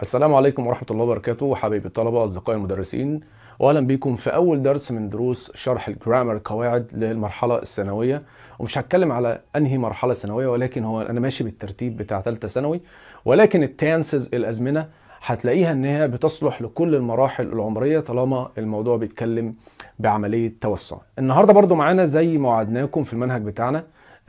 السلام عليكم ورحمة الله وبركاته حبايبي الطلبة وأصدقائي المدرسين، وأهلا بكم في أول درس من دروس شرح الجرامر قواعد للمرحلة الثانوية. ومش هتكلم على أنهي مرحلة ثانوية، ولكن أنا ماشي بالترتيب بتاع ثالثة ثانوي. ولكن التنسز الأزمنة هتلاقيها إن هي بتصلح لكل المراحل العمرية طالما الموضوع بيتكلم بعملية توسع. النهاردة برضو معانا زي ما وعدناكم في المنهج بتاعنا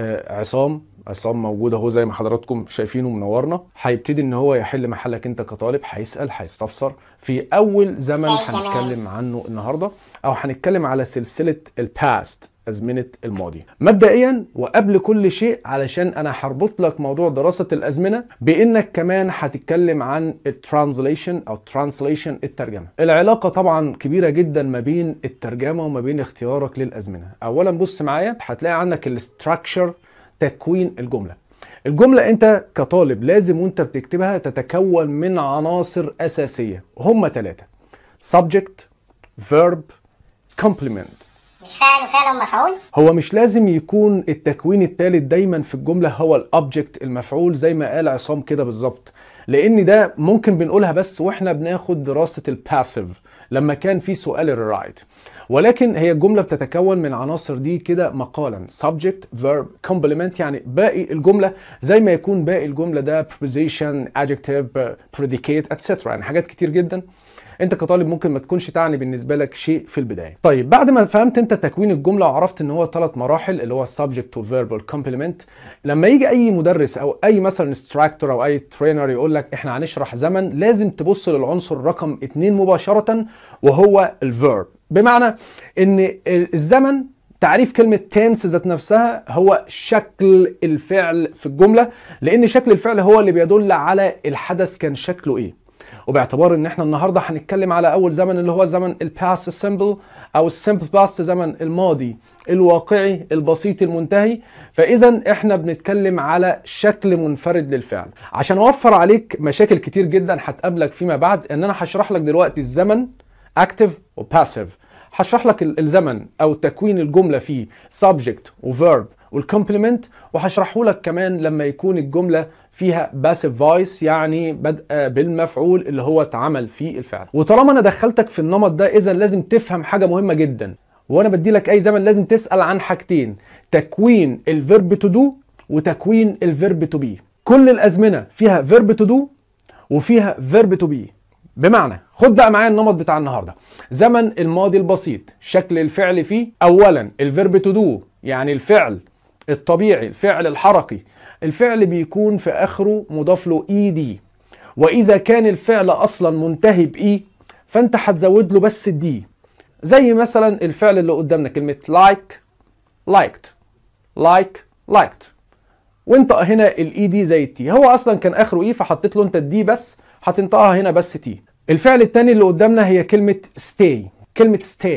عصام موجود اهو زي ما حضراتكم شايفينه منورنا. هيبتدي ان هو يحل محلك انت كطالب، هيسأل هيستفسر في اول زمن هنتكلم عنه النهارده، او هنتكلم على سلسلة الباست، أزمنة الماضي. مبدئيا وقبل كل شيء، علشان انا هربط لك موضوع دراسة الأزمنة بانك كمان هتتكلم عن الترانزليشن او ترانسليشن، الترجمة. العلاقة طبعا كبيرة جدا ما بين الترجمة وما بين اختيارك للأزمنة. اولا بص معايا، هتلاقي عندك الاستراكشر، تكوين الجملة. الجملة انت كطالب لازم وانت بتكتبها تتكون من عناصر أساسية، هم 3: subject، verb، complement. مش فاعل وفعل ومفعول؟ هو مش لازم يكون التكوين الثالث دايما في الجملة هو الأوبجكت، المفعول، زي ما قال عصام كده بالظبط، لأن ده ممكن بنقولها بس واحنا بناخد دراسة الباسيف لما كان في سؤال الرايت. ولكن هي الجملة بتتكون من عناصر دي كده مقالا: subject، verb، complement. يعني باقي الجملة زي ما يكون باقي الجملة ده preposition، adjective، predicate etc. يعني حاجات كتير جدا انت كطالب ممكن ما تكونش تعني بالنسبه لك شيء في البدايه. طيب بعد ما فهمت انت تكوين الجمله وعرفت ان هو 3 مراحل اللي هو السبجكت والفيرب والكومبلمنت، لما يجي اي مدرس او اي مثلا انستراكتور او اي ترينر يقول لك احنا هنشرح زمن، لازم تبص للعنصر رقم 2 مباشره، وهو الفيرب. بمعنى ان الزمن، تعريف كلمة tense ذات نفسها هو شكل الفعل في الجملة، لأن شكل الفعل هو اللي بيدل على الحدث كان شكله إيه. وباعتبار ان احنا النهارده هنتكلم على اول زمن اللي هو زمن الباست سيمبل او السيمبل باست، زمن الماضي الواقعي البسيط المنتهي، فاذا احنا بنتكلم على شكل منفرد للفعل. عشان اوفر عليك مشاكل كتير جدا هتقابلك فيما بعد، ان انا هشرح لك دلوقتي الزمن اكتف وباسيف، هشرح لك الزمن او تكوين الجمله فيه سبجكت وفيرب والكومبلمنت، وهشرحه لك كمان لما يكون الجمله فيها باسيف فويس، يعني بدء بالمفعول اللي هو اتعمل فيه الفعل. وطالما انا دخلتك في النمط ده، اذا لازم تفهم حاجه مهمه جدا، وانا بدي لك اي زمن لازم تسال عن حاجتين: تكوين الفيرب تو دو وتكوين الفيرب تو بي. كل الازمنه فيها فيرب تو دو وفيها فيرب تو بي. بمعنى، خد بقى معايا النمط بتاع النهارده. زمن الماضي البسيط، شكل الفعل فيه اولا الفيرب تو دو، يعني الفعل الطبيعي، الفعل الحركي، الفعل بيكون في اخره مضاف له اي دي، واذا كان الفعل اصلا منتهي باي فانت هتزود له بس الدي. زي مثلا الفعل اللي قدامنا كلمه like، liked، like، liked، وانت هنا الاي دي زي التي، هو اصلا كان اخره اي فحطيت له انت الدي بس، هتنطقها هنا بس تي. الفعل الثاني اللي قدامنا هي كلمه stay، كلمه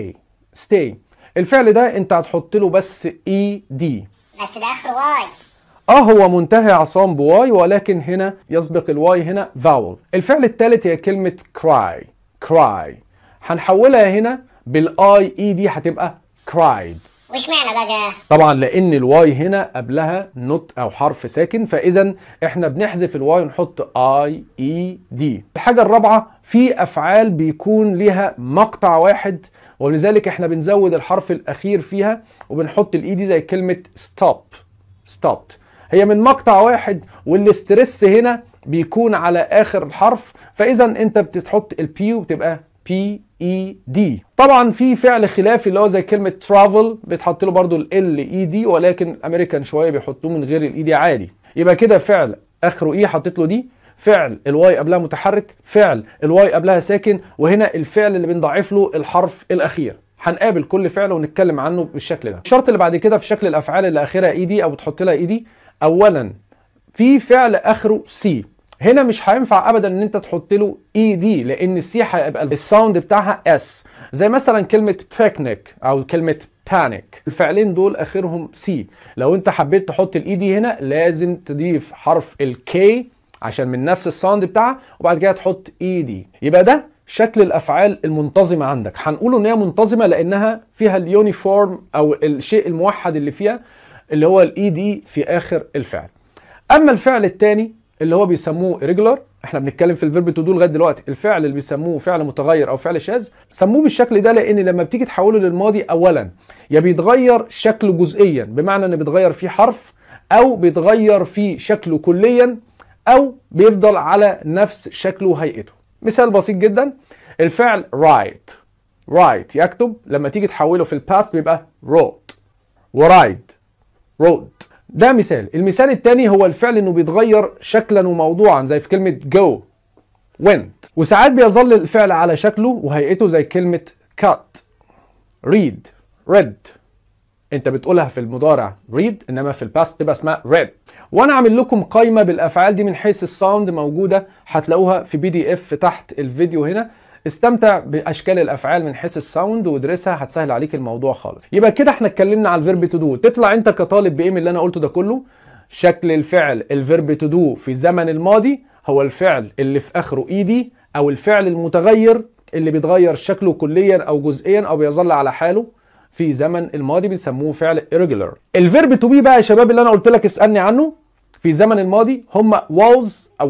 stay، الفعل ده انت هتحط له بس اي دي، بس ده اخره واي. هو منتهي عصام بواي، ولكن هنا يسبق الواي هنا فاول. الفعل الثالث هي كلمة cry، هنحولها هنا بالاي اي دي هتبقى cried. وش معنى بقى؟ طبعا لان الواي هنا قبلها نوت او حرف ساكن، فاذا احنا بنحذف الواي ونحط اي اي دي. الحاجة الرابعة، في افعال بيكون ليها مقطع واحد، ولذلك احنا بنزود الحرف الاخير فيها وبنحط الاي دي، زي كلمة stopped، هي من مقطع واحد، والاسترس هنا بيكون على اخر الحرف، فاذا انت بتحط البي وبتبقى بي اي دي. طبعا في فعل خلافي اللي هو زي كلمه ترافل، بتحط له برضو ال اي دي، ولكن الامريكان شويه بيحطوه من غير الاي دي عادي. يبقى كده فعل اخره اي حطيت له دي، فعل الواي قبلها متحرك، فعل الواي قبلها ساكن، وهنا الفعل اللي بنضعف له الحرف الاخير. هنقابل كل فعل ونتكلم عنه بالشكل ده. الشرط اللي بعد كده في شكل الافعال اللي اخرها اي دي او بتحط لها اي دي، اولا في فعل اخره سي، هنا مش هينفع ابدا ان انت تحط له اي دي، لان السي هيبقى الساوند بتاعها اس، زي مثلا كلمه بيكنيك او كلمه بانيك، الفعلين دول اخرهم سي. لو انت حبيت تحط الاي دي هنا لازم تضيف حرف الكي عشان من نفس الساوند بتاعها، وبعد كده تحط اي دي. يبقى ده شكل الافعال المنتظمه عندك. هنقول ان هي منتظمه لانها فيها اليونيفورم او الشيء الموحد اللي فيها، اللي هو الاي دي في اخر الفعل. اما الفعل الثاني اللي هو بيسموه irregular احنا بنتكلم في الفيرب تو دو لغايه دلوقتي. الفعل اللي بيسموه فعل متغير او فعل شاذ سموه بالشكل ده لان لما بتيجي تحوله للماضي اولا يا بيتغير شكله جزئيا بمعنى ان بيتغير فيه حرف، او بيتغير فيه شكله كليا، او بيفضل على نفس شكله وهيئته. مثال بسيط جدا، الفعل write يكتب، لما تيجي تحوله في الباست بيبقى wrote، ورايد wrote. ده مثال. المثال الثاني هو الفعل انه بيتغير شكلا وموضوعا زي في كلمة go went، وساعات بيظل الفعل على شكله وهيئته زي كلمة cut read read. انت بتقولها في المضارع read انما في الباست تبقى اسمها read. وانا عامل لكم قائمة بالافعال دي من حيث الساوند موجودة، هتلاقوها في PDF تحت الفيديو هنا. استمتع باشكال الافعال من حيث الساوند وادرسها، هتسهل عليك الموضوع خالص. يبقى كده احنا اتكلمنا على الفيرب تو دو. تطلع انت كطالب بايه من اللي انا قلته ده كله؟ شكل الفعل الفيرب تو دو في زمن الماضي هو الفعل اللي في اخره ايدي، او الفعل المتغير اللي بيتغير شكله كليا او جزئيا او بيظل على حاله في زمن الماضي بيسموه فعل irregular. الفيرب تو بي بقى يا شباب اللي انا قلت لك اسالني عنه في زمن الماضي هم was او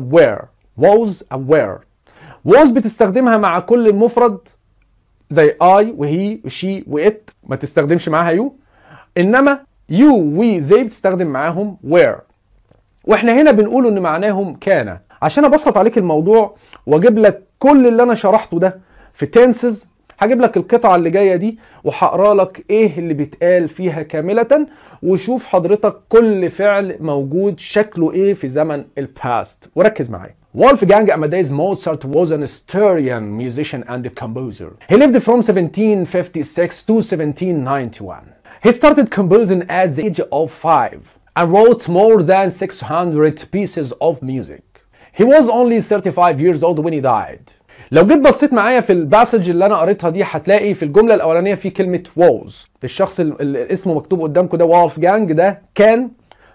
were. was بتستخدمها مع كل المفرد زي I وهي وشي وإت، ما تستخدمش معاها يو. انما you we they بتستخدم معاهم were، واحنا هنا بنقول ان معناهم كان. عشان ابسط عليك الموضوع واجيب لك كل اللي انا شرحته ده في tenses، هجيب لك القطعة اللي جاية دي وهقرا لك ايه اللي بيتقال فيها كاملة، وشوف حضرتك كل فعل موجود شكله ايه في زمن الباست، وركز معايا. Wolfgang Amadeus Mozart was an Austrian musician and composer. He lived from 1756 to 1791. He started composing at the age of 5 and wrote more than 600 pieces of music. He was only 35 years old when he died. لو جيت بصيت معايا في الباسج اللي انا قريتها دي هتلاقي في الجمله الاولانيه في كلمه was. الشخص اللي اسمه مكتوب قدامكم ده وولفجانج ده كان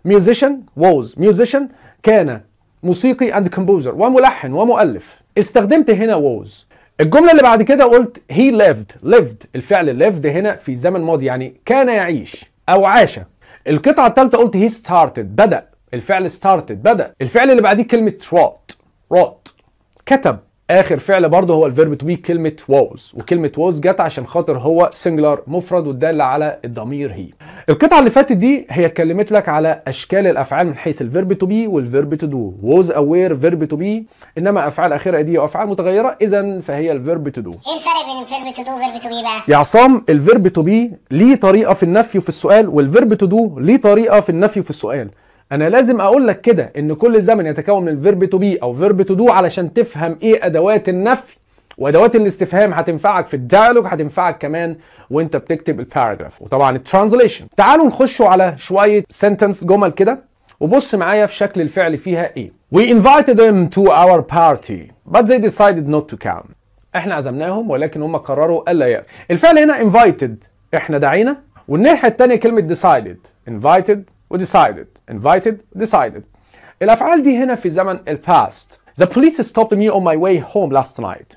musician كان موسيقي and composer وملحن ومؤلف. استخدمت هنا was. الجمله اللي بعد كده قلت he lived. الفعل lived هنا في زمن ماضي يعني كان يعيش او عاش. القطعه الثالثه قلت he started بدأ. الفعل started بدأ. الفعل اللي بعديه كلمه wrote كتب. اخر فعل برضه هو الفيرب تو بي كلمه was، وكلمه was جت عشان خاطر هو سنجلر مفرد والداله على الضمير هي. القطعه اللي فاتت دي هي اتكلمت لك على اشكال الافعال من حيث الفيرب تو بي والفيرب تو دو. was aware فيرب تو بي، انما افعال اخيره دي افعال متغيره اذا فهي الفيرب تو دو. ايه الفرق بين الفيرب تو دو والفيرب تو بي بقى؟ يا عصام الفيرب تو بي ليه طريقه في النفي وفي السؤال، والفيرب تو دو ليه طريقه في النفي وفي السؤال. انا لازم اقول لك كده ان كل زمن يتكون من الفيرب تو بي او فيرب تو دو علشان تفهم ايه ادوات النفي وادوات الاستفهام. هتنفعك في الديالوج، هتنفعك كمان وانت بتكتب الباراجراف، وطبعا الترانزليشن. تعالوا نخشوا على شويه سنتنس جمل كده وبص معايا في شكل الفعل فيها ايه. We invited them to our party but they decided not to come. احنا عزمناهم ولكن هم قرروا الا يأتوا. الفعل هنا invited احنا دعينا، والناحيه الثانيه كلمه decided. invited وdecided. invited decided. الافعال دي هنا في زمن الباست. The police stopped me on my way home last night.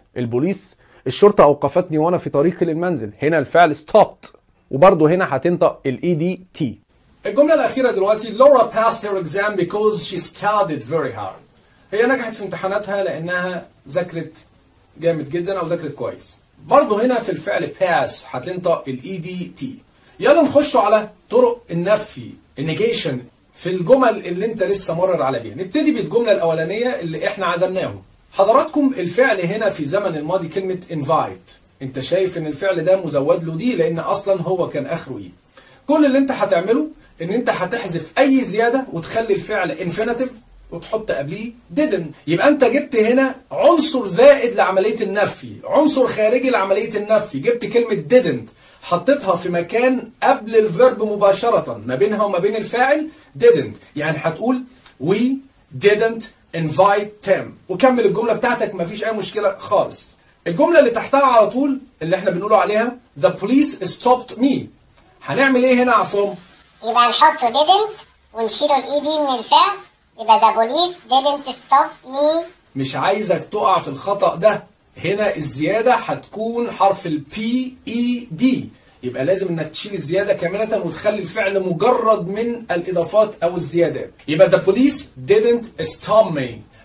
الشرطة اوقفتني وانا في طريقي للمنزل. هنا الفعل stopped، وبرضه هنا هتنطق EDT. الجملة الأخيرة دلوقتي Laura passed her exam because she studied very hard. هي نجحت في امتحاناتها لأنها ذاكرت جامد جدا أو ذاكرت كويس. برضه هنا في الفعل pass هتنطق EDT. يلا نخش على طرق النفي النيجيشن في الجمل اللي انت لسه مرر على بيها. نبتدي بالجمله الاولانيه اللي احنا عزمناهم. حضراتكم الفعل هنا في زمن الماضي كلمه invite. انت شايف ان الفعل ده مزود له دي لان اصلا هو كان اخره ايه. كل اللي انت هتعمله ان انت هتحذف اي زياده وتخلي الفعل infinitive وتحط قبليه didn't. يبقى انت جبت هنا عنصر زائد لعمليه النفي، عنصر خارجي لعمليه النفي. جبت كلمه didn't حطيتها في مكان قبل الفيرب مباشرة ما بينها وما بين الفاعل didn't. يعني هتقول we didn't invite them وكمل الجملة بتاعتك مفيش أي مشكلة خالص. الجملة اللي تحتها على طول اللي احنا بنقوله عليها the police stopped me. هنعمل ايه هنا يا عصام؟ يبقى نحط didn't ونشيله الايدي من الفعل، يبقى the police didn't stop me. مش عايزك تقع في الخطأ ده. هنا الزيادة هتكون حرف ال PED، يبقى لازم انك تشيل الزيادة كاملة وتخلي الفعل مجرد من الإضافات أو الزيادات. يبقى the police didn't stop me.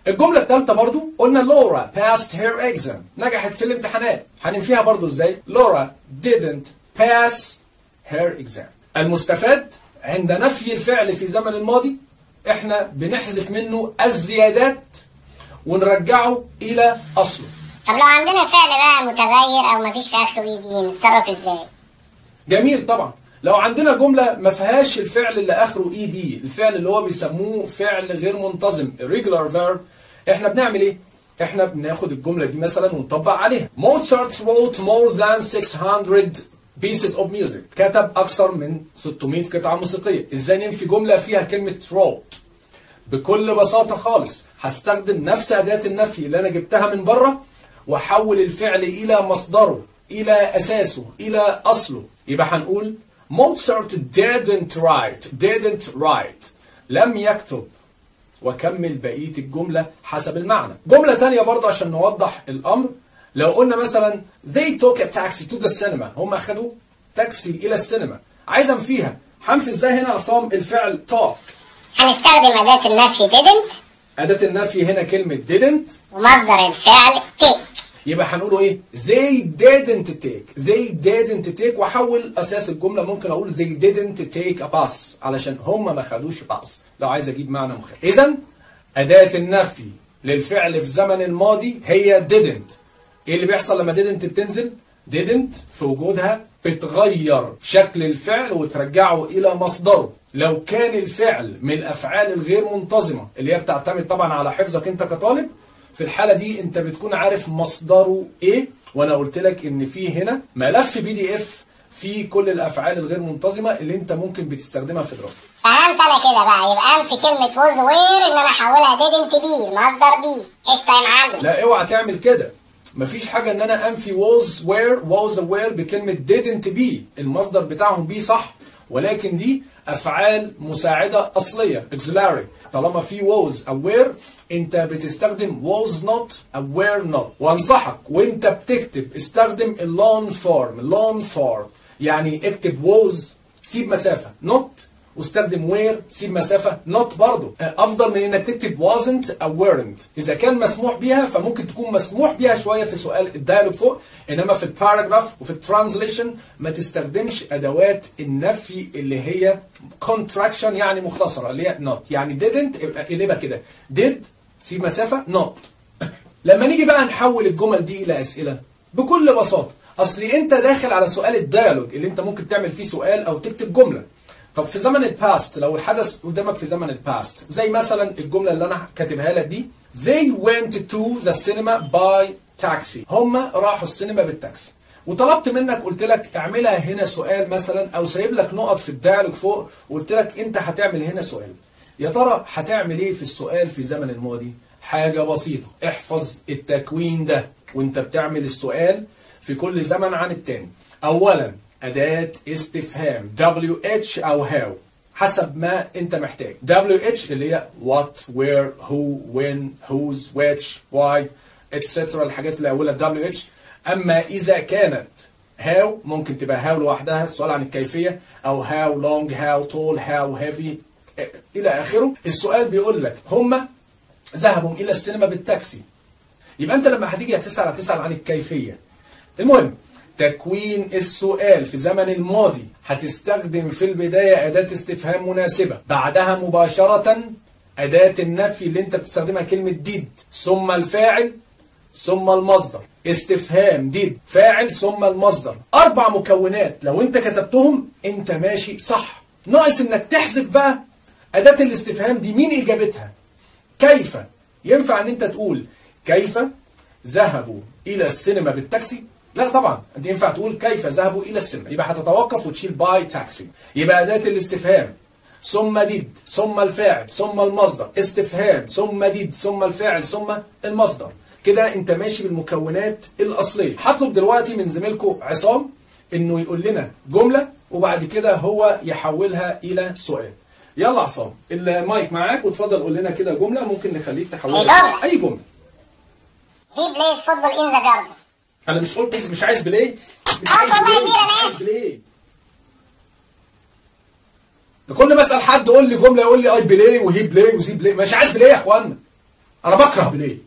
الجملة الثالثة برضو قلنا لورا passed her exam، نجحت في الامتحانات. هننفيها برضو ازاي؟ لورا didn't pass her exam. المستفاد عند نفي الفعل في زمن الماضي احنا بنحذف منه الزيادات ونرجعه الى اصله. طب لو عندنا فعل بقى متغير او مفيش في اخره اي دي نتصرف ازاي؟ جميل طبعا. لو عندنا جملة ما فيهاش الفعل اللي اخره اي دي، الفعل اللي هو بيسموه فعل غير منتظم irregular verb، احنا بنعمل ايه؟ احنا بناخد الجملة دي مثلا ونطبق عليها. Mozart wrote more than 600 pieces of music، كتب اكثر من 600 قطعة موسيقية. ازاي ننفي جملة فيها كلمة wrote؟ بكل بساطة خالص هستخدم نفس أداة النفي اللي أنا جبتها من بره وأحول الفعل إلى مصدره، إلى أساسه، إلى أصله. يبقى هنقول Mozart didn't write، لم يكتب، وكمل بقية الجملة حسب المعنى. جملة تانية برضه عشان نوضح الأمر، لو قلنا مثلا they took a taxi to the cinema، هم أخدوا تاكسي إلى السينما، عايز أنفيها. هنفي إزاي هنا عصام الفعل talk؟ هنستخدم أداة النفي didn't، أداة النفي هنا كلمة didn't، ومصدر الفعل take. يبقى هنقوله ايه؟ they didn't take، واحول اساس الجمله ممكن اقول they didn't take a bus علشان هم ما خدوش باص لو عايز اجيب معنى مختلف. اذا اداه النفي للفعل في زمن الماضي هي didn't. ايه اللي بيحصل لما didn't بتنزل؟ didn't في وجودها بتغير شكل الفعل وترجعه الى مصدره. لو كان الفعل من الافعال الغير منتظمه اللي هي بتعتمد طبعا على حفظك انت كطالب، في الحالة دي انت بتكون عارف مصدره ايه. وانا قلت لك ان في هنا ملف PDF فيه كل الافعال الغير منتظمة اللي انت ممكن بتستخدمها في دراستك. فهمت انا كده بقى، يبقى انفي كلمة was where ان انا احولها didn't be مصدر be. قشطة يا معلم. لا اوعى تعمل كده، مفيش حاجة ان انا انفي was aware بكلمة didn't be، المصدر بتاعهم be صح، ولكن دي افعال مساعدة اصلية auxiliary. طالما في was aware انت بتستخدم was not aware not. وانصحك وانت بتكتب استخدم اللون فورم، يعني اكتب was سيب مسافة not، واستخدم where سيب مسافة not برضو، افضل من انك تكتب wasn't awaren't. اذا كان مسموح بيها فممكن تكون مسموح بيها شوية في سؤال الديالوج فوق، انما في الباراجراف وفي الترانزليشن ما تستخدمش ادوات النفي اللي هي contraction يعني مختصرة، اللي هي not. يعني didn't اقلبها كده did سيب مسافة not. لما نيجي بقى نحول الجمل دي الى اسئلة بكل بساطة، اصل انت داخل على سؤال الديالوج اللي انت ممكن تعمل فيه سؤال او تكتب جملة. طب في زمن الباست، لو الحدث قدامك في زمن الباست، زي مثلا الجملة اللي انا كاتبها لك دي they went to the cinema by taxi، هم راحوا السينما بالتاكسي. وطلبت منك قلت لك اعملها هنا سؤال مثلا، او سايب لك نقط في الديالوج فوق وقلت لك انت هتعمل هنا سؤال. يا ترى هتعمل ايه في السؤال في زمن الماضي؟ حاجة بسيطة، احفظ التكوين ده وانت بتعمل السؤال في كل زمن عن التاني. اولا أداة استفهام WH أو how حسب ما أنت محتاج. WH اللي هي what, where, who, when, whose, which, why, etc. الحاجات اللي أولها WH. أما إذا كانت how ممكن تبقى how لوحدها، السؤال عن الكيفية، أو how long, how tall, how heavy إلى آخره. السؤال بيقول لك هم ذهبوا إلى السينما بالتاكسي، يبقى أنت لما هتيجي هتسأل عن الكيفية. المهم تكوين السؤال في زمن الماضي هتستخدم في البداية أداة استفهام مناسبة، بعدها مباشرة أداة النفي اللي انت بتستخدمها كلمة did، ثم الفاعل ثم المصدر. استفهام did فاعل ثم المصدر، 4 مكونات لو انت كتبتهم انت ماشي صح. ناقص انك تحذف بقى أداة الاستفهام دي مين إجابتها. كيف ينفع ان انت تقول كيف ذهبوا إلى السينما بالتاكسي؟ لا طبعا، انت ينفع تقول كيف ذهبوا الى السينما، يبقى هتتوقف وتشيل باي تاكسي. يبقى اداه الاستفهام ثم ديد ثم الفاعل ثم المصدر، استفهام ثم ديد ثم الفاعل ثم المصدر. كده انت ماشي بالمكونات الاصليه. هطلب دلوقتي من زميلكم عصام انه يقول لنا جمله وبعد كده هو يحولها الى سؤال. يلا عصام المايك معاك وتفضل قول لنا كده جمله ممكن نخليك تحولها اي جمله. He played football in the garden. انا مش قلت مش عايز بلاي، مش عايز بلاي. كل ما اسال حد قول لي جمله يقول لي اي بلاي وهي بلاي وزي بلاي، مش عايز بلاي يا اخوانا. انا بكره بليه.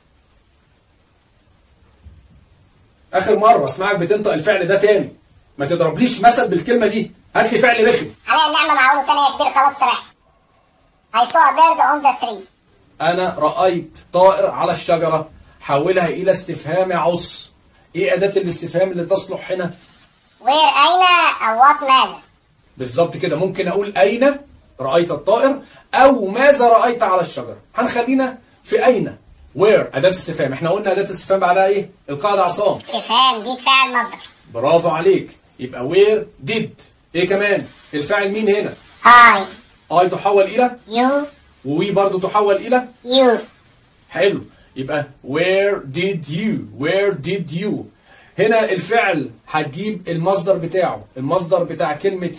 اخر مره اسمعك بتنطق الفعل ده تاني، ما تضربليش مثل بالكلمه دي، هات لي فعل رخم. عليا النعمه معقوله تاني يا كبير، خلاص سامحني. I saw a bird on the tree. انا رايت طائر على الشجره. حولها الى استفهام يعص. ايه اداه الاستفهام اللي تصلح هنا؟ where أين أو what ماذا. بالظبط كده. ممكن اقول اين رايت الطائر او ماذا رايت على الشجره. هنخلينا في اين. where اداه استفهام. احنا قلنا اداه استفهام بعدها ايه؟ القاعده عصام. استفهام دي فعل مصدر. برافو عليك. يبقى where did. ايه كمان؟ الفاعل مين هنا؟ I تحول الى you وي برضو تحول الى you. حلو. يبقى where did you هنا الفعل هتجيب المصدر بتاعه. المصدر بتاع كلمة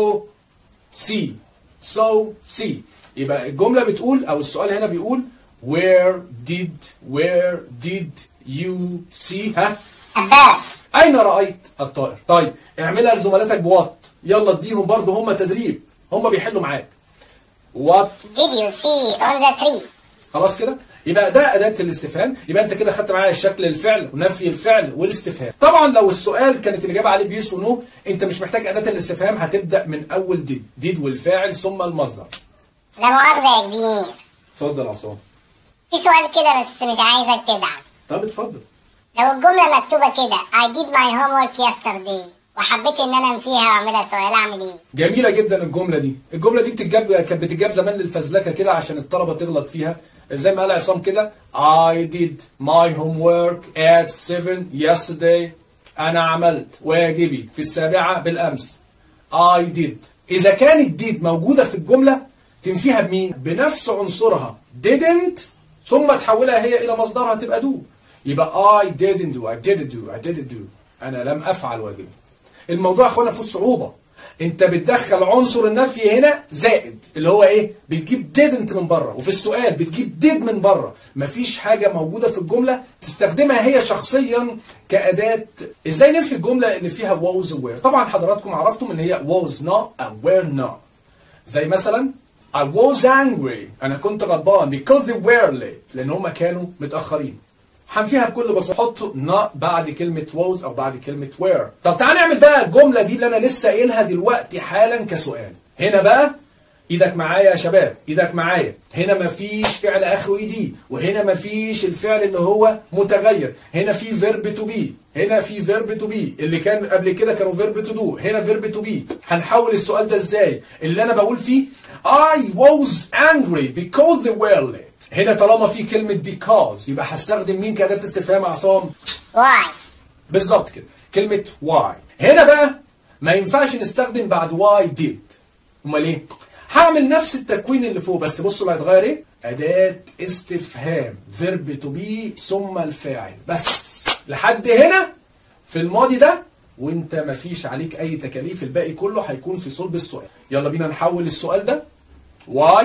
so see. يبقى الجملة بتقول أو السؤال هنا بيقول where did you see ها؟ a bird. أين رأيت الطائر؟ طيب اعملها لزملاتك بوات. يلا اديهم برضو هم تدريب، هم بيحلوا معاك. what did you see on the tree. خلاص كده. يبقى ده أداة الاستفهام. يبقى أنت كده خدت معايا شكل الفعل ونفي الفعل والاستفهام. طبعا لو السؤال كانت الإجابة عليه بيس ونو، أنت مش محتاج أداة الاستفهام، هتبدأ من أول did والفاعل ثم المصدر. لا مؤاخذة يا كبير، اتفضل عصام. في سؤال كده بس مش عايزك تزعل. طب اتفضل. لو الجملة مكتوبة كده I did my homework yesterday وحبيت إن أنا أنفيها وأعملها سؤال، أعمل إيه؟ جميلة جدا الجملة دي. الجملة دي كانت بتتجاب زمان للفزلكة كده عشان الطلبة تغلط فيها. زي ما قال عصام كده I did my homework at 7 yesterday. أنا عملت واجبي في 7 بالأمس. I did. إذا كانت did موجودة في الجملة تنفيها بمين؟ بنفس عنصرها didn't ثم تحولها هي إلى مصدرها تبقى do. يبقى I didn't do. أنا لم أفعل واجبي. الموضوع يا اخوانا فيه صعوبة. انت بتدخل عنصر النفي هنا زائد اللي هو ايه؟ بتجيب didn't من بره، وفي السؤال بتجيب did من بره. مفيش حاجة موجودة في الجملة تستخدمها هي شخصيا كأداة. ازاي ننفي الجملة اللي فيها was و were؟ طبعا حضراتكم عرفتم ان هي was not أو were not. زي مثلا I was angry. انا كنت غضبان because they were late لان هم كانوا متأخرين. هنفيها بكل بساطه. حط not بعد كلمه was او بعد كلمه were. طب تعال نعمل بقى الجمله دي اللي انا لسه قايلها دلوقتي حالا كسؤال. هنا بقى ايدك معايا يا شباب، ايدك معايا. هنا مفيش فعل اخره اي دي، وهنا مفيش الفعل اللي هو متغير. هنا في verb to be، هنا في verb to be اللي كان قبل كده كانوا verb to do، هنا verb to be. هنحول السؤال ده ازاي؟ اللي انا بقول فيه I was angry because they were late. هنا طالما في كلمة because يبقى هستخدم مين كأداة استفهام يا عصام؟ why. بالظبط كده، كلمة why. هنا بقى ما ينفعش نستخدم بعد why did. امال ايه؟ هعمل نفس التكوين اللي فوق، بس بصوا اللي هيتغير ايه؟ أداة استفهام verb to be ثم الفاعل بس. لحد هنا في الماضي ده وانت مفيش عليك اي تكاليف، الباقي كله هيكون في صلب السؤال. يلا بينا نحول السؤال ده. why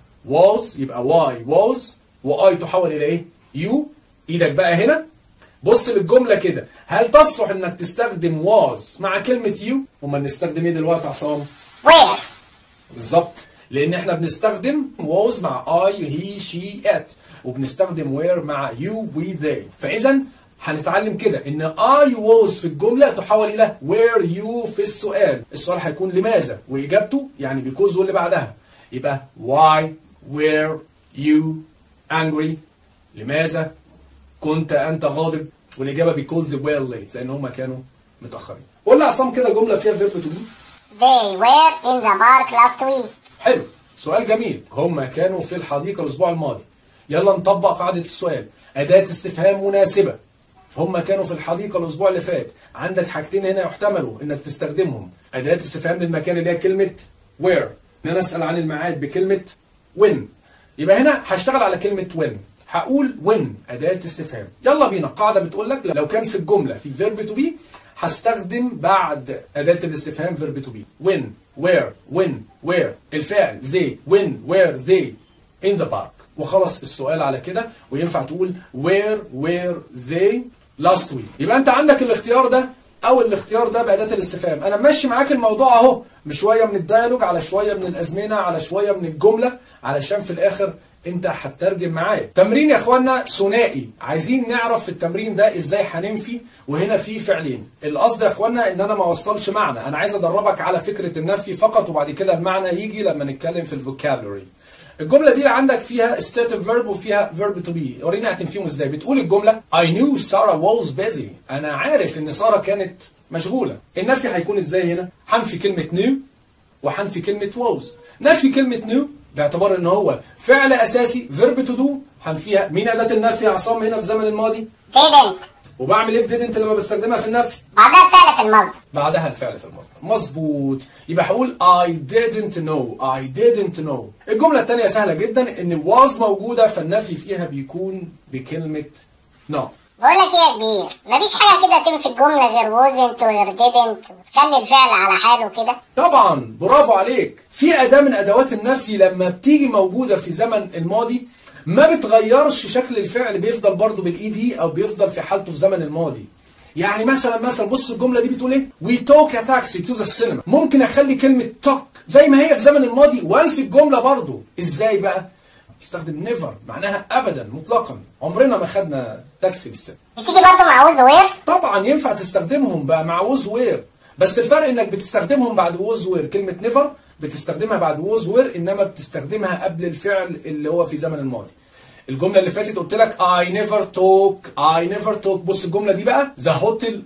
was يبقى why was و I تحول الى ايه؟ you. ايدك بقى هنا بص للجملة كده، هل تصلح انك تستخدم was مع كلمة you؟ وما نستخدم ايه دلوقتي يا عصام؟ where. بالظبط، لان احنا بنستخدم was مع I he she it، وبنستخدم where مع you we they. فاذا هنتعلم كده ان I was في الجملة تحول الى where you في السؤال. السؤال هيكون لماذا واجابته يعني because واللي بعدها. يبقى why were you angry؟ لماذا كنت انت غاضب؟ والاجابه because they were late لان هم كانوا متاخرين. قول لي عصام كده جمله فيها verb to be. They were in the park last week. حلو، سؤال جميل. هم كانوا في الحديقه الاسبوع الماضي. يلا نطبق قاعده السؤال. اداه استفهام مناسبه. هم كانوا في الحديقه الاسبوع اللي فات. عندك حاجتين هنا يحتملوا انك تستخدمهم. اداه استفهام للمكان اللي هي كلمه where. ان انا اسال عن الميعاد بكلمه when. يبقى هنا هشتغل على كلمه when. هقول when اداه استفهام. يلا بينا. قاعده بتقول لك لو كان في الجمله في verb to be هستخدم بعد اداه الاستفهام verb to be. when where الفعل they when were they in the park. وخلص السؤال على كده. وينفع تقول where were they last week. يبقى انت عندك الاختيار ده او الاختيار ده باداه الاستفهام. انا ماشي معاك الموضوع اهو، بشويه من الديالوج على شويه من الازمنه على شويه من الجمله، علشان في الاخر انت هتترجم معايا. تمرين يا اخوانا ثنائي، عايزين نعرف في التمرين ده ازاي هننفي، وهنا في فعلين. القصد يا اخوانا ان انا ما اوصلش معنى، انا عايز ادربك على فكره النفي فقط، وبعد كده المعنى يجي لما نتكلم في الفوكابولري. الجمله دي عندك فيها stative verb وفيها verb to be، ورينا هتنفيهم ازاي. بتقول الجمله I knew Sarah was busy، انا عارف ان ساره كانت مشغوله. النفي هيكون ازاي هنا؟ هنفي كلمه knew وهنفي كلمه was. نفي كلمه knew باعتبار ان هو فعل اساسي verb to do، هنفيها مين اداه النفي يا عصام هنا في الزمن الماضي؟ didn't. وبعمل ايه في didn't لما بستخدمها في النفي؟ بعدها الفعل في المصدر. بعدها الفعل في المصدر، مظبوط. يبقى هقول I didn't know، I didn't know. الجملة الثانية سهلة جدا، ان was موجودة فالنفي فيها بيكون بكلمة no. بقول لك ايه يا كبير، مفيش حاجة كده تنفي الجملة غير wasn't وغير didn't وتخلي الفعل على حاله كده؟ طبعا، برافو عليك. في أداة من أدوات النفي لما بتيجي موجودة في زمن الماضي ما بتغيرش شكل الفعل، بيفضل برضه بالاي دي او بيفضل في حالته في زمن الماضي. يعني مثلا بص الجمله دي بتقول ايه؟ We took a taxi to the cinema. ممكن اخلي كلمه took زي ما هي في زمن الماضي وانفي الجمله برضه. ازاي بقى؟ استخدم never، معناها ابدا مطلقا، عمرنا ما خدنا تاكسي بالسينما. بتيجي برضه مع was where؟ طبعا ينفع تستخدمهم بقى مع was where، بس الفرق انك بتستخدمهم بعد was where. كلمه never بتستخدمها بعد was where، انما بتستخدمها قبل الفعل اللي هو في زمن الماضي. الجمله اللي فاتت قلت لك I never took. بص الجمله دي بقى the hotel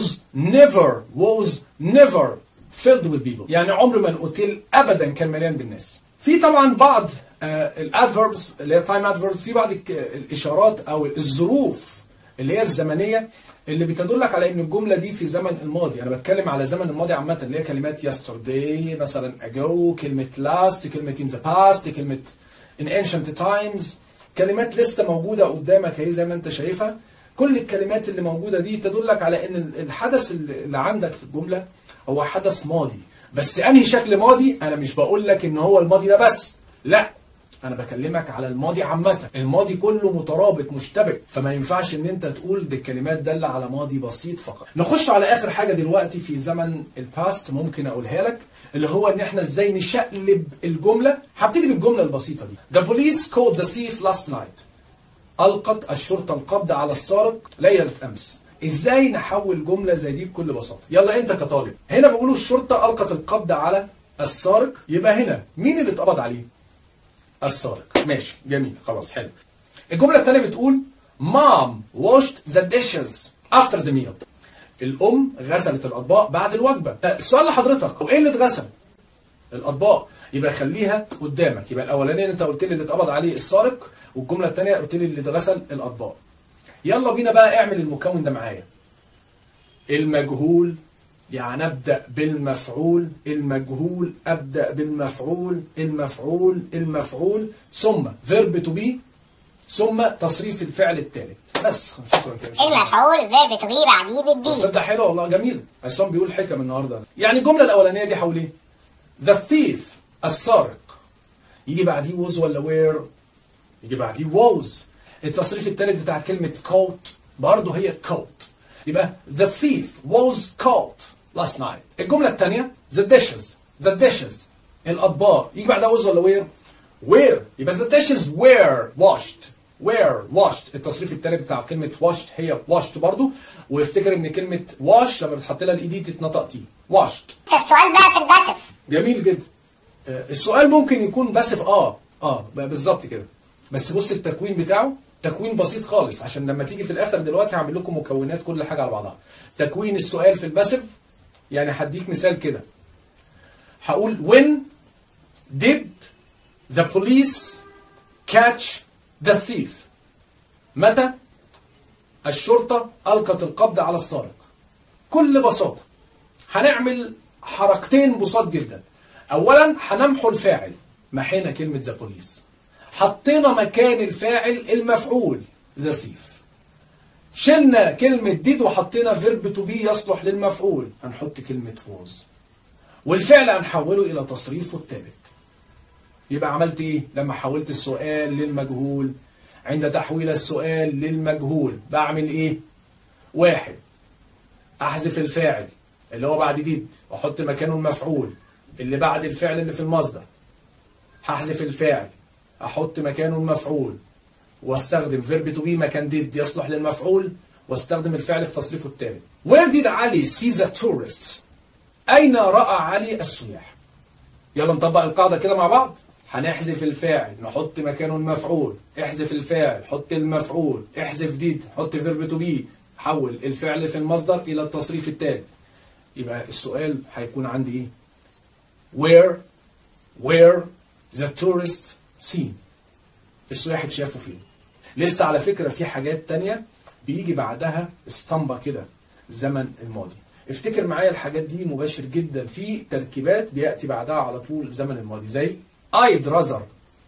was never filled with people، يعني عمر ما الاوتيل ابدا كان مليان بالناس. في طبعا بعض الادفيربس اللي هي تايم ادفيربس، في بعض الاشارات او الظروف اللي هي الزمنيه اللي بتدلك على ان الجمله دي في زمن الماضي. انا بتكلم على زمن الماضي عامه، اللي هي كلمات yesterday مثلا، ago، كلمه last، كلمه in the past، كلمه in ancient times، كلمات لسه موجوده قدامك اهي زي ما انت شايفها. كل الكلمات اللي موجوده دي تدلك على ان الحدث اللي عندك في الجمله هو حدث ماضي. بس انهي شكل ماضي؟ انا مش بقول لك ان هو الماضي ده بس، لا، انا بكلمك على الماضي عامه. الماضي كله مترابط مشتبك، فما ينفعش ان انت تقول دي الكلمات داله على ماضي بسيط فقط. نخش على اخر حاجه دلوقتي في زمن الباست ممكن اقولها لك، اللي هو ان احنا ازاي نشقلب الجمله. هبتدي بالجمله البسيطه دي. The police caught the thief last night. القت الشرطه القبض على السارق ليله امس. ازاي نحول جمله زي دي بكل بساطه؟ يلا انت كطالب، هنا بيقولوا الشرطه القت القبض على السارق، يبقى هنا مين اللي اتقبض عليه؟ السارق. ماشي، جميل، خلاص، حلو. الجمله الثانيه بتقول Mom washed the dishes after the meal. الام غسلت الاطباق بعد الوجبه. السؤال لحضرتك، هو ايه اللي اتغسل؟ الاطباق، يبقى خليها قدامك. يبقى الاولانيه انت قلت لي اللي اتقبض عليه السارق، والجمله الثانيه قلت لي اللي اتغسل الاطباق. يلا بينا بقى اعمل المكون ده معايا. المجهول، يعني ابدا بالمفعول، المجهول ابدا بالمفعول، المفعول ثم فيرب تو بي ثم تصريف الفعل الثالث. بس شكرا كده. المفعول فيرب تو بي بعديه بالبي. تصدق حلو والله، جميل. عصام بيقول حكم النهارده. يعني الجمله الاولانيه دي حول ايه؟ The thief، السارق، يجي بعديه was ولا where؟ يجي بعديه was. التصريف الثالث بتاع كلمه caught برضه هي caught، يبقى the thief was caught last night. الجمله الثانيه the dishes الاطباق، يجي بعدها was ولا where؟ يبقى the dishes were washed. التصريف الثالث بتاع كلمه washed هي washed برضه، وافتكر ان كلمه wash لما بتحط لها الاي دي تتنطق تي washed. السؤال بقى في الباسف. جميل جدا. السؤال ممكن يكون باسف بالظبط كده، بس بص التكوين بتاعه تكوين بسيط خالص، عشان لما تيجي في الاخر دلوقتي هعمل لكم مكونات كل حاجه على بعضها. تكوين السؤال في الباسف، يعني هديك مثال كده، هقول when did the police catch the thief؟ متى الشرطه القت القبض على السارق؟ كل بساطه هنعمل حركتين بساط جدا. اولا هنمحو الفاعل، محينا كلمه the police، حطينا مكان الفاعل المفعول the thief، شلنا كلمة did وحطينا verb to be يصلح للمفعول، هنحط كلمة was، والفعل هنحوله إلى تصريفه الثالث. يبقى عملت إيه؟ لما حولت السؤال للمجهول، عند تحويل السؤال للمجهول بعمل إيه؟ 1، أحذف الفاعل اللي هو بعد did وأحط مكانه المفعول. اللي بعد الفعل اللي في المصدر، هحذف الفاعل، احط مكانه المفعول، واستخدم فيرب تو بي مكان did يصلح للمفعول، واستخدم الفعل في تصريفه الثالث. Where did علي see the tourists؟ أين رأى علي السياح؟ يلا نطبق القاعدة كده مع بعض. هنحذف الفاعل، نحط مكانه المفعول، احذف الفاعل، حط المفعول، احذف did، حط فيرب تو بي، حول الفعل في المصدر إلى التصريف الثالث. يبقى السؤال هيكون عندي إيه؟ Where the tourist seen؟ السياح اتشافوا فين؟ لسه على فكرة في حاجات تانية بيجي بعدها اسطمبة كده زمن الماضي. افتكر معايا الحاجات دي مباشر جدا، في تركيبات بيأتي بعدها على طول زمن الماضي، زي I'd rather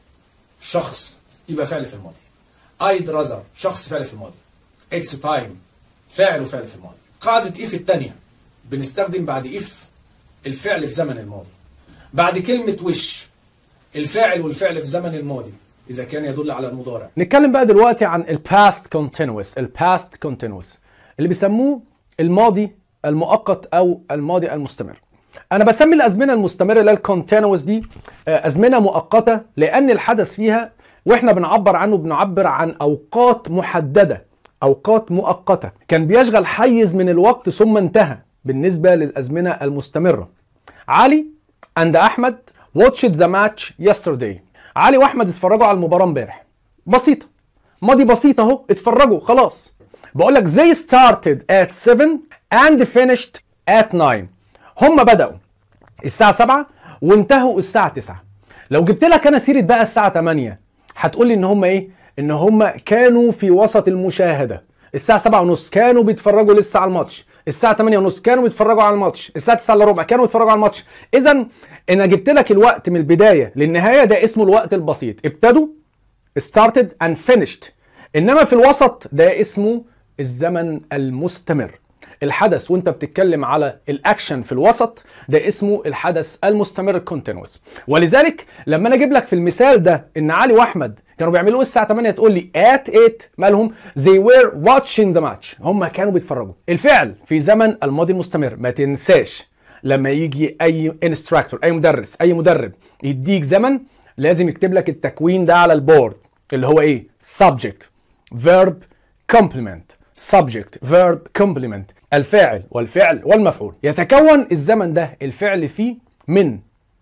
شخص يبقى فعل في الماضي. I'd rather شخص فعل في الماضي. It's time فاعل وفعل في الماضي. قاعدة if التانية بنستخدم بعد if الفعل في زمن الماضي. بعد كلمة wish الفاعل والفعل في زمن الماضي إذا كان يدل على المضارع. نتكلم بقى دلوقتي عن الباست كونتينوس. الباست كونتينوس اللي بيسموه الماضي المؤقت أو الماضي المستمر. أنا بسمي الأزمنة المستمرة اللي هي الكونتينوس دي أزمنة مؤقتة، لأن الحدث فيها وإحنا بنعبر عنه بنعبر عن أوقات محددة، أوقات مؤقتة كان بيشغل حيز من الوقت ثم انتهى. بالنسبة للأزمنة المستمرة، علي and أحمد watched the match yesterday. علي واحمد اتفرجوا على المباراه امبارح. بسيطه، ماضي بسيط اهو، اتفرجوا خلاص. بقول لك they started at 7 and finished at 9. هم بدأوا الساعه 7 وانتهوا الساعه 9. لو جبت لك انا سيره بقى الساعه 8 هتقول لي ان هم ايه؟ ان هم كانوا في وسط المشاهده. الساعه 7:30 كانوا بيتفرجوا لسه على الماتش، الساعه 8:30 كانوا بيتفرجوا على الماتش، الساعه 9:15 كانوا بيتفرجوا على الماتش. اذا انا جبت لك الوقت من البدايه للنهايه، ده اسمه الوقت البسيط. ابتدوا started and finished. انما في الوسط ده اسمه الزمن المستمر. الحدث وانت بتتكلم على الاكشن في الوسط ده اسمه الحدث المستمر الكونتينوس. ولذلك لما انا اجيب لك في المثال ده ان علي واحمد كانوا بيعملوا ايه الساعه 8، تقول لي at 8 مالهم؟ they were watching the match. هم كانوا بيتفرجوا. الفعل في زمن الماضي المستمر. ما تنساش لما يجي اي انستراكتور، اي مدرس، اي مدرب يديك زمن لازم يكتب لك التكوين ده على البورد اللي هو ايه؟ subject verb complement. subject verb complement، الفاعل والفعل والمفعول. يتكون الزمن ده الفعل فيه من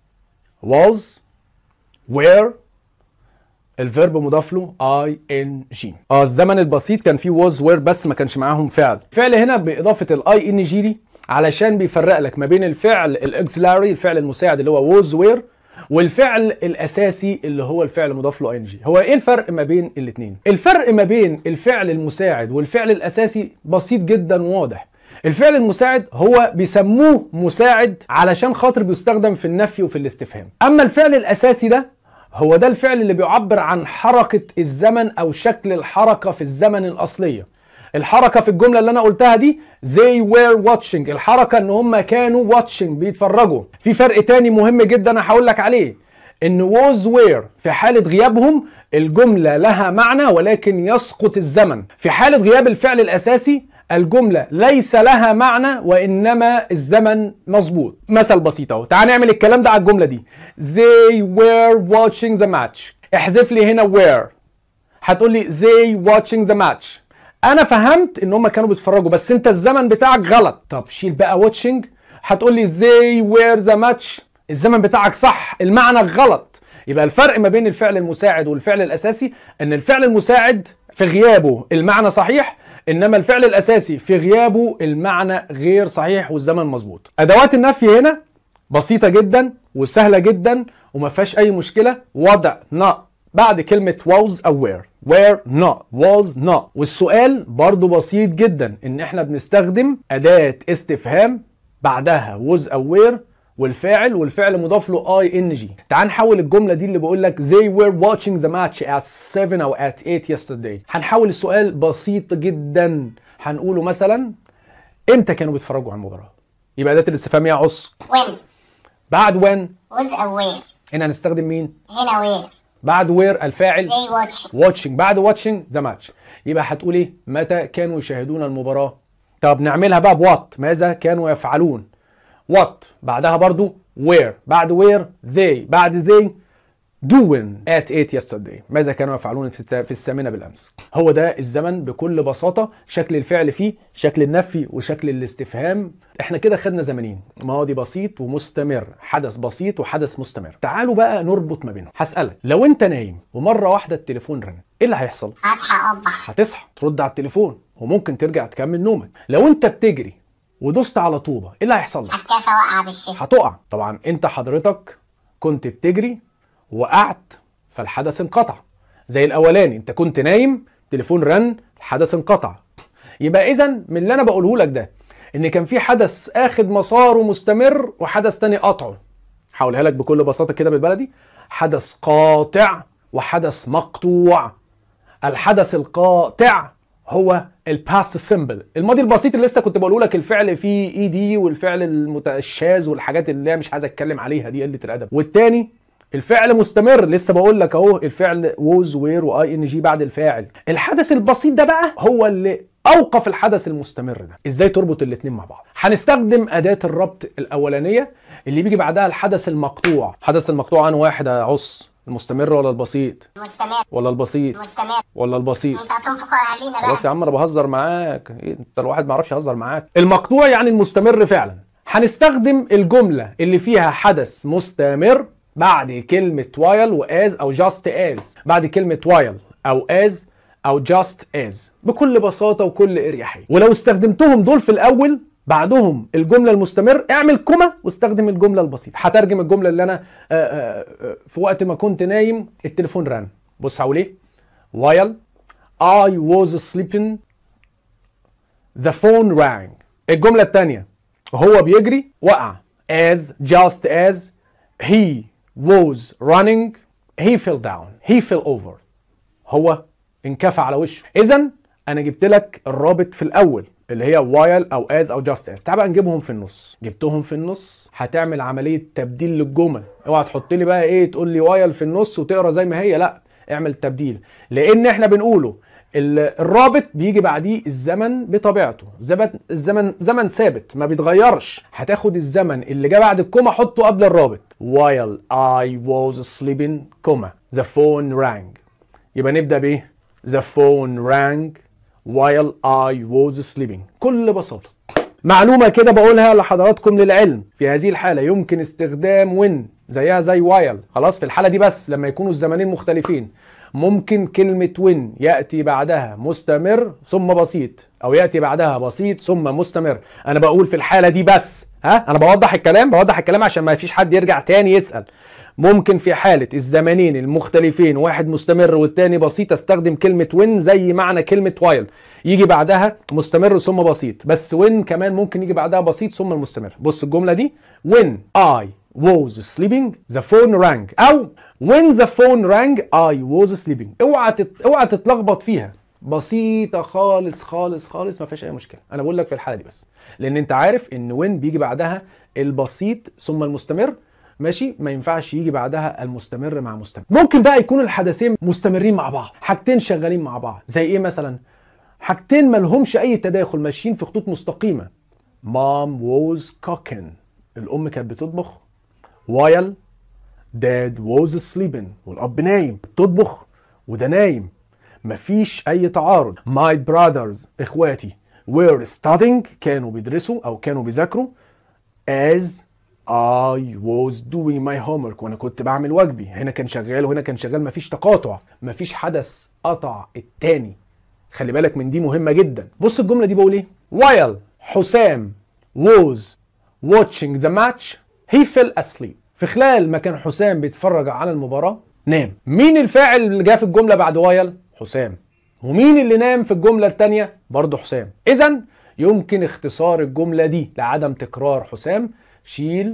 was were الفيرب مضاف له ing. الزمن البسيط كان فيه was were بس ما كانش معاهم فعل. الفعل هنا باضافه الاي ان جي دي علشان بيفرق لك ما بين الفعل الاكسلاري الفعل المساعد اللي هو was were والفعل الاساسي اللي هو الفعل مضاف له ing. هو ايه الفرق ما بين الاثنين؟ الفرق ما بين الفعل المساعد والفعل الاساسي بسيط جدا وواضح. الفعل المساعد هو بيسموه مساعد علشان خاطر بيستخدم في النفي وفي الاستفهام. اما الفعل الاساسي ده هو ده الفعل اللي بيعبر عن حركة الزمن او شكل الحركة في الزمن الاصلية. الحركة في الجملة اللي انا قلتها دي they were watching، الحركة ان هم كانوا watching بيتفرجوا. في فرق تاني مهم جدا انا هقول لك عليه، ان was were في حالة غيابهم الجملة لها معنى ولكن يسقط الزمن. في حالة غياب الفعل الاساسي الجملة ليس لها معنى وإنما الزمن مظبوط. مثل بسيط اهو، تعال نعمل الكلام ده على الجملة دي. They were watching the match. احذف لي هنا were، هتقول لي they watching the match. أنا فهمت إن هم كانوا بيتفرجوا بس أنت الزمن بتاعك غلط. طب شيل بقى watching، هتقول لي they were the match. الزمن بتاعك صح، المعنى غلط. يبقى الفرق ما بين الفعل المساعد والفعل الأساسي إن الفعل المساعد في غيابه المعنى صحيح، انما الفعل الاساسي في غيابه المعنى غير صحيح والزمن مظبوط. ادوات النفي هنا بسيطه جدا وسهله جدا وما فيهاش اي مشكله. وضع not بعد كلمه was او were not was not. والسؤال برضو بسيط جدا ان احنا بنستخدم اداه استفهام بعدها was او were والفعل مضاف له ing. تعال نحول الجمله دي اللي بقول لك they were watching the match at 7 او at 8 yesterday. هنحول السؤال بسيط جدا، هنقوله مثلا امتى كانوا بيتفرجوا على المباراه؟ يبقى اداه الاستفهام يا عص when. بعد when was أو where. هنا هنستخدم مين؟ هنا where. بعد where الفاعل they watching بعد watching the match. يبقى هتقول ايه؟ متى كانوا يشاهدون المباراه؟ طب نعملها بقى بوات، ماذا كانوا يفعلون؟ what بعدها برضو where. بعد where they. بعد they doing at 8 yesterday. ماذا كانوا يفعلون في الثامنة بالأمس. هو ده الزمن بكل بساطة. شكل الفعل فيه، شكل النفي وشكل الاستفهام. احنا كده خدنا زمنين، ماضي بسيط ومستمر، حدث بسيط وحدث مستمر. تعالوا بقى نربط ما بينهم. هسألك، لو انت نايم ومرة واحدة التليفون رن، ايه اللي هيحصل؟ هصحى أقبح. هتصحى ترد على التليفون وممكن ترجع تكمل نومك. لو انت بتجري ودوست على طوبة، ايه اللي هيحصل لك؟ هتكافى وقع بالشفا. هتقع. طبعا انت حضرتك كنت بتجري، وقعت، فالحدث انقطع. زي الاولاني، انت كنت نايم، تليفون رن، الحدث انقطع. يبقى اذا من اللي انا بقوله لك ده ان كان في حدث اخد مساره مستمر وحدث تاني قطعه. هقولها لك بكل بساطه كده بالبلدي: حدث قاطع وحدث مقطوع. الحدث القاطع هو الباست سيمبل، الماضي البسيط اللي لسه كنت بقوله لك، الفعل فيه اي دي والفعل الشاذ والحاجات اللي مش عايز اتكلم عليها دي قله الادب. والتاني الفعل مستمر، لسه بقول لك اهو، الفعل was were واي ان جي بعد الفاعل. الحدث البسيط ده بقى هو اللي اوقف الحدث المستمر ده. ازاي تربط الاتنين مع بعض؟ هنستخدم اداه الربط الاولانيه اللي بيجي بعدها الحدث المقطوع. الحدث المقطوع انه واحد يا عص، المستمر ولا البسيط؟ مستمر. ولا البسيط؟ مستمر. ولا البسيط؟ انت هتنفخ علينا بقى. خلاص يا عم انا بهزر معاك، انت الواحد ما يعرفش يهزر معاك. المقطوع يعني المستمر فعلا. هنستخدم الجمله اللي فيها حدث مستمر بعد كلمة while و as أو just as. بعد كلمة while أو as أو just as بكل بساطة وكل إريحية. ولو استخدمتهم دول في الأول بعدهم الجملة المستمر، اعمل كوما واستخدم الجملة البسيطة. هترجم الجملة اللي أنا في وقت ما كنت نايم التليفون رن. بص هقول إيه: while I was sleeping the phone rang. الجملة الثانية: هو بيجري وقع. as just as he was running he fell down he fell over. هو انكفى على وشه. اذا انا جبت لك الرابط في الاول اللي هي while او as او just as. تعال بقى نجيبهم في النص. جبتهم في النص، هتعمل عمليه تبديل للجمل. اوعى تحط لي بقى ايه تقول لي while في النص وتقرا زي ما هي، لا، اعمل تبديل. لان احنا بنقوله الرابط بيجي بعديه الزمن بطبيعته. زمن ثابت ما بيتغيرش. هتاخد الزمن اللي جه بعد الكوما حطه قبل الرابط. while I was sleeping كوما the phone rang. يبقى نبدأ بايه؟ the phone rang while I was sleeping. كل بساطة. معلومة كده بقولها لحضراتكم للعلم: في هذه الحالة يمكن استخدام when زيها زي while. خلاص في الحالة دي بس لما يكونوا الزمنين مختلفين. ممكن كلمة when يأتي بعدها مستمر ثم بسيط، أو يأتي بعدها بسيط ثم مستمر. أنا بقول في الحالة دي بس، أنا بوضح الكلام عشان ما فيش حد يرجع تاني يسأل. ممكن في حالة الزمنين المختلفين، واحد مستمر والتاني بسيط، استخدم كلمة when زي معنى كلمة while، يجي بعدها مستمر ثم بسيط. بس when كمان ممكن يجي بعدها بسيط ثم المستمر. بص الجملة دي: when I was sleeping the phone rang، أو when the phone rang I was sleeping. اوعى تتلخبط فيها، بسيطة خالص خالص خالص، ما فيهاش أي مشكلة. أنا بقول لك في الحالة دي بس، لأن أنت عارف إن when بيجي بعدها البسيط ثم المستمر، ماشي؟ ما ينفعش يجي بعدها المستمر مع مستمر. ممكن بقى يكون الحدثين مستمرين مع بعض، حاجتين شغالين مع بعض. زي ايه مثلا؟ حاجتين مالهمش اي تداخل، ماشيين في خطوط مستقيمة. Mom was cooking، الام كانت بتطبخ. while dad was sleeping، والاب نايم. بتطبخ وده نايم، مفيش اي تعارض. My brothers، اخواتي، were studying، كانوا بيدرسوا او كانوا بيذاكروا. as I was doing my homework، وانا كنت بعمل واجبي. هنا كان شغال وهنا كان شغال، مفيش تقاطع، مفيش حدث قطع التاني. خلي بالك من دي، مهمة جدا. بص الجملة دي بقول ايه: while حسام was watching the match he fell asleep. في خلال ما كان حسام بيتفرج على المباراة نام. مين الفاعل اللي جاء في الجملة بعد while؟ حسام. ومين اللي نام في الجملة التانية؟ برضه حسام. إذن يمكن اختصار الجملة دي لعدم تكرار حسام: شيل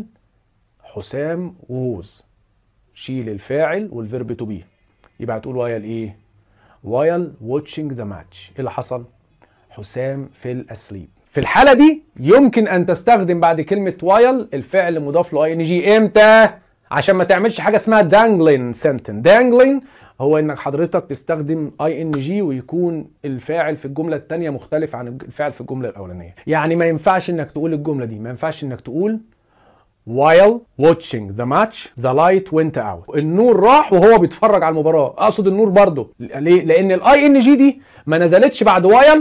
حسام ووز، شيل الفاعل والفيرب تو بي. يبقى هتقول while ايه؟ while watching the match. ايه اللي حصل؟ حسام fell asleep. في الحالة دي يمكن ان تستخدم بعد كلمة while الفعل مضاف له ing. امتى؟ عشان ما تعملش حاجة اسمها dangling sentence. dangling هو انك حضرتك تستخدم ing ويكون الفاعل في الجملة التانية مختلف عن الفاعل في الجملة الاولانية. يعني ما ينفعش انك تقول الجملة دي، ما ينفعش انك تقول while watching the match the light went out. النور راح وهو بيتفرج على المباراة. اقصد النور برضو ليه؟ لان الاي ان جي دي ما نزلتش بعد while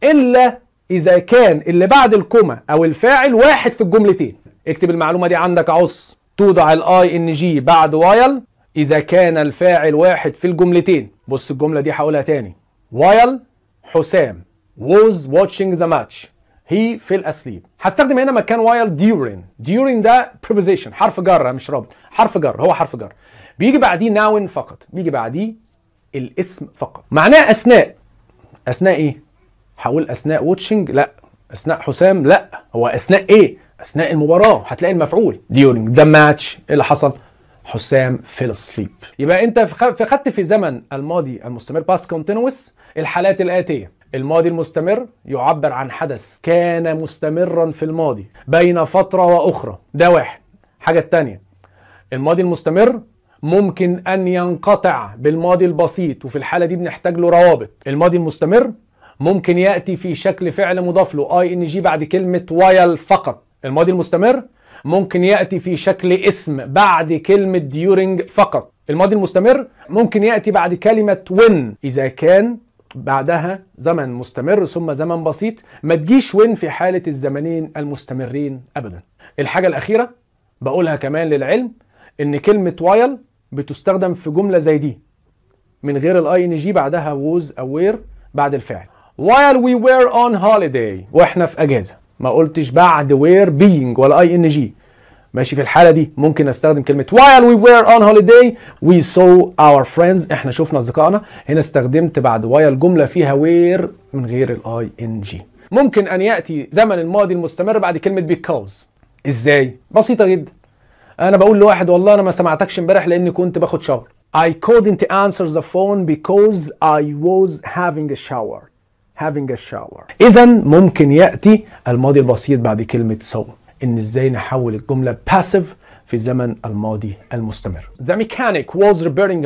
الا اذا كان اللي بعد الكوما او الفاعل واحد في الجملتين. اكتب المعلومة دي عندك عص. توضع الاي ان جي بعد while اذا كان الفاعل واحد في الجملتين. بص الجملة دي هقولها تاني. while حسام was watching the match he fell asleep. هستخدم هنا مكان while during ده preposition حرف جر مش رابط، حرف جر، هو حرف جر بيجي بعديه noun فقط، بيجي بعديه الاسم فقط. معناه اثناء. اثناء ايه؟ هقول اثناء watching؟ لا. اثناء حسام؟ لا. هو اثناء ايه؟ اثناء المباراة. هتلاقي المفعول during the match. ايه اللي حصل؟ حسام fell asleep. يبقى انت خدت في زمن الماضي المستمر past continuous الحالات الآتية. الماضي المستمر يعبر عن حدث كان مستمرا في الماضي بين فترة وأخرى، ده واحد. حاجة التانية، الماضي المستمر ممكن أن ينقطع بالماضي البسيط وفي الحالة دي بنحتاج له روابط. الماضي المستمر ممكن يأتي في شكل فعل مضاف له ING بعد كلمة while فقط. الماضي المستمر ممكن يأتي في شكل اسم بعد كلمة during فقط. الماضي المستمر ممكن يأتي بعد كلمة when إذا كان بعدها زمن مستمر ثم زمن بسيط. ما تجيش when في حالة الزمنين المستمرين أبدا. الحاجة الأخيرة بقولها كمان للعلم إن كلمة while بتستخدم في جملة زي دي من غير ال ING بعدها was أو were بعد الفعل. while we were on holiday وإحنا في أجازة. ما قلتش بعد were being ولا ING. ماشي. في الحالة دي ممكن استخدم كلمة while we were on holiday we saw our friends. احنا شفنا اصدقائنا. هنا استخدمت بعد while جملة فيها were من غير ال ING. ممكن ان يأتي زمن الماضي المستمر بعد كلمة because. ازاي؟ بسيطة جدا. انا بقول لواحد والله انا ما سمعتكش امبارح لاني كنت باخد شاور. I couldn't answer the phone because I was having a shower. اذا ممكن يأتي الماضي البسيط بعد كلمة so. ان ازاي نحول الجملة passive في زمن الماضي المستمر. The mechanic was repairing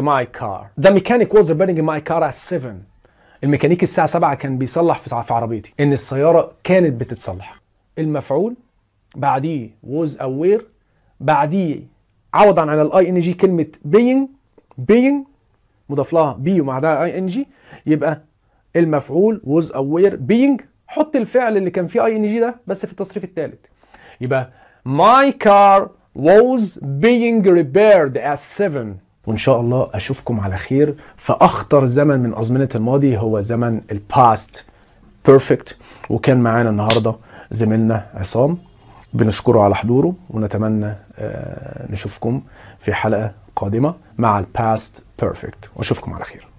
my car at 7. الميكانيكي الساعة 7 كان بيصلح في عربيتي. ان السيارة كانت بتتصلح. المفعول بعديه was أو were بعديه عوضا عن الاي ان جي كلمة being مضاف لها be ومعها اي ان جي. يبقى المفعول was أو were being. حط الفعل اللي كان فيه اي ان جي ده بس في التصريف الثالث. يبقى my car was being repaired at 7. وإن شاء الله أشوفكم على خير. فأخطر زمن من أزمنة الماضي هو زمن الباست بيرفكت. وكان معانا النهاردة زميلنا عصام، بنشكره على حضوره ونتمنى نشوفكم في حلقة قادمة مع الباست بيرفكت وأشوفكم على خير.